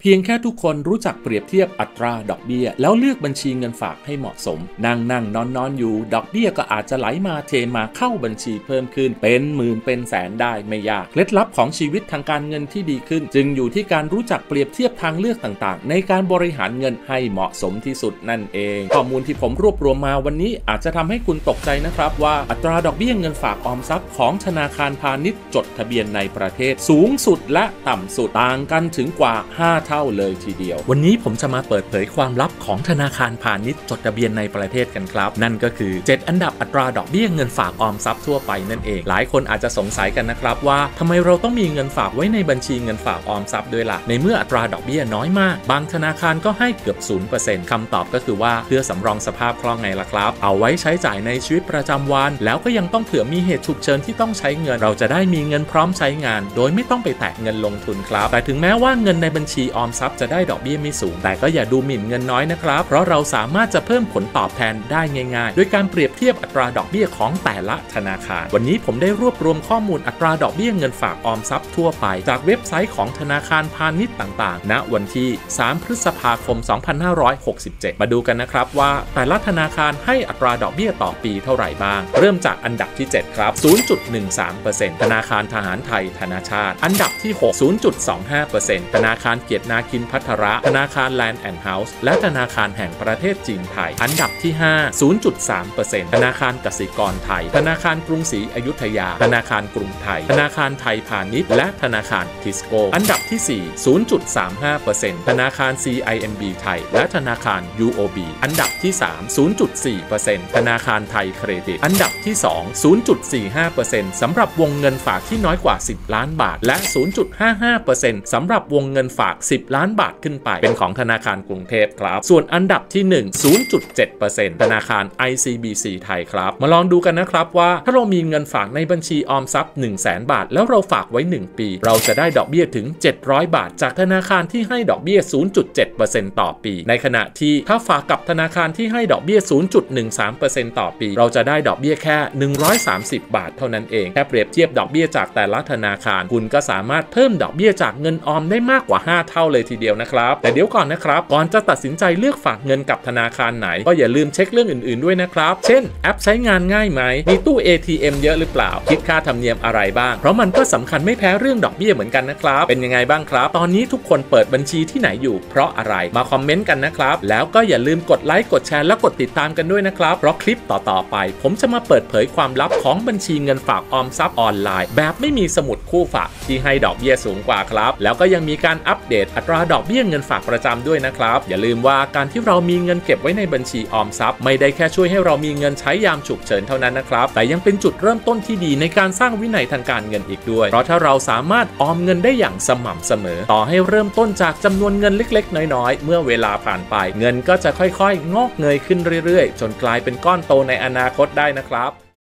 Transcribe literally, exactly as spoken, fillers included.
เพียงแค่ทุกคนรู้จักเปรียบเทียบอัตราดอกเบี้ยแล้วเลือกบัญชีเงินฝากให้เหมาะสมนั่งนั่งนอนนอนอยู่ดอกเบี้ยก็อาจจะไหลมาเทมาเข้าบัญชีเพิ่มขึ้นเป็นหมื่นเป็นแสนได้ไม่ยากเคล็ดลับของชีวิตทางการเงินที่ดีขึ้นจึงอยู่ที่การรู้จักเปรียบเทียบทางเลือกต่างๆในการบริหารเงินให้เหมาะสมที่สุดนั่นเองข้อมูลที่ผมรวบรวมมาวันนี้อาจจะทำให้คุณตกใจนะครับว่าอัตราดอกเบี้ยเงินฝากออมทรัพย์ของธนาคารพาณิชย์จดทะเบียนในประเทศสูงสุดและต่ำสุดต่างกันถึงกว่าห้าเท่าเลยทีเดียววันนี้ผมจะมาเปิดเผยความลับของธนาคารพาณิชย์จดทะเบียนในประเทศกันครับนั่นก็คือเจ็ดอันดับอัตราดอกเบี้ยเงินฝากออมทรัพย์ทั่วไปนั่นเองหลายคนอาจจะสงสัยกันนะครับว่าทำไมเราต้องมีเงินฝากไว้ในบัญชีเงินฝากออมทรัพย์ด้วยล่ะในเมื่ออัตราดอกเบี้ยน้อยมากบางธนาคารก็ให้เกือบ ศูนย์เปอร์เซ็นต์ คำตอบก็คือว่าเพื่อสำรองสภาพคล่องไงล่ะครับเอาไว้ใช้จ่ายในชีวิตประจำวันแล้วก็ยังต้องเผื่อมีเหตุฉุกเฉินที่ต้องใช้เงินเราจะได้มีเงินพร้อมใช้งานโดยไม่ต้องไปแตะเงินลงทุนครับแต่ถึงแม้ว่าเงินในบัญชีออมทรัพย์จะได้ดอกเบี้ยไม่สูงแต่ก็อย่าดูหมิ่นเงินน้อยนะครับเพราะเราสามารถจะเพิ่มผลตอบแทนได้ง่ายๆโดยการเปรียบเทียบอัตราดอกเบี้ยของแต่ละธนาคารวันนี้ผมได้รวบรวมข้อมูลอัตราดอกเบี้ยเงินฝากออมทรัพย์ทั่วไปจากเว็บไซต์ของธนาคารพาณิชย์ต่างๆณวันที่สามพฤษภาคมสองพันห้าร้อยหกสิบเจ็ดมาดูกันนะครับว่าแต่ละธนาคารให้อัตราดอกเบี้ยต่อปีเท่าไหร่บ้างเริ่มจากอันดับที่เจ็ดครับ ศูนย์จุดหนึ่งสามเปอร์เซ็นต์ ธนาคารทหารไทยธนาชาติอันดับที่หก ศูนย์จุดสองห้าเปอร์เซ็นต์ ธนาคารเกียรตินาคินภัทระธนาคาร Land and House และธนาคารแห่งประเทศจีนไทยอันดับที่ห้า ศูนย์จุดสามเปอร์เซ็นต์ ธนาคารกสิกรไทยธนาคารกรุงศรีอยุธยาธนาคารกรุงไทยธนาคารไทยพาณิชย์และธนาคารทิสโก้อันดับที่สี่ ศูนย์จุดสามห้าเปอร์เซ็นต์ ธนาคาร ซี ไอ เอ็ม บี ไทยและธนาคาร ยู โอ บี อันดับที่สาม ศูนย์จุดสี่เปอร์เซ็นต์ ธนาคารไทยเครดิตอันดับที่สอง ศูนย์จุดสี่ห้าเปอร์เซ็นต์ สำหรับวงเงินฝากที่น้อยกว่าสิบล้านบาทและ ศูนย์จุดห้าห้าเปอร์เซ็นต์ สำหรับวงเงินฝากสิบล้านบาทขึ้นไปเป็นของธนาคารกรุงเทพครับส่วนอันดับที่หนึ่ง ศูนย์จุดเจ็ดเปอร์เซ็นต์ ธนาคาร ไอ ซี บี ซี ไทยครับมาลองดูกันนะครับว่าถ้าเรามีเงินฝากในบัญชีออมทรัพย์ หนึ่งแสน บาทแล้วเราฝากไว้หนึ่งปีเราจะได้ดอกเบี้ยถึงเจ็ดร้อยบาทจากธนาคารที่ให้ดอกเบี้ย ศูนย์จุดเจ็ดเปอร์เซ็นต์ ต่อปีในขณะที่ถ้าฝากกับธนาคารที่ให้ดอกเบี้ย ศูนย์จุดหนึ่งสามเปอร์เซ็นต์ ต่อปีเราจะได้ดอกเบี้ยแค่หนึ่งร้อยสามสิบบาทเท่านั้นเองแค่เปรียบเทียบดอกเบี้ยจากแต่ละธนาคารคุณก็สามารถเพิ่มดอกเบี้ยจากเงินออมได้มากกว่าห้าเท่าเลยทีเดียวนะครับแต่เดี๋ยวก่อนนะครับก่อนจะตัดสินใจเลือกฝากเงินกับธนาคารไหนก็อย่าลืมเช็คเรื่องอื่นๆด้วยนะครับเช่นแอปใช้งานง่ายไหมมีตู้ เอ ที เอ็ม เยอะหรือเปล่าคิดค่าธรรมเนียมอะไรบ้างเพราะมันก็สำคัญไม่แพ้เรื่องดอกเบี้ยเหมือนกันนะครับเป็นยังไงบ้างครับตอนนี้ทุกคนเปิดบัญชีที่ไหนอยู่เพราะอะไรมาคอมเมนต์กันนะครับแล้วก็อย่าลืมกดไลค์กดแชร์และกดติดตามกันด้วยนะครับเพราะคลิปต่อๆไปผมจะมาเปิดเผยความลับของบัญชีเงินฝากออมทรัพย์ออนไลน์แบบไม่มีสมุดคู่ฝากที่ให้ดอกเบี้ยสูงกว่าครับแล้วก็ยังมีการอัปเดตอัตราดอกเบี้ยเงินฝากประจำด้วยนะครับอย่าลืมว่าการที่เรามีเงินเก็บไว้ในบัญชีออมทรัพย์ไม่ได้แค่ช่วยให้เรามีเงินใช้ยามฉุกเฉินเท่านั้นนะครับแต่ยังเป็นจุดเริ่มต้นที่ดีในการสร้างวินัยทางการเงินอีกด้วยเพราะถ้าเราสามารถออมเงินได้อย่างสม่ำเสมอต่อให้เริ่มต้นจากจำนวนเงินเล็กๆน้อยๆเมื่อเวลาผ่านไปเงินก็จะค่อยๆงอกเงยขึ้นเรื่อยๆจนกลายเป็นก้อนโตในอนาคตได้นะครับ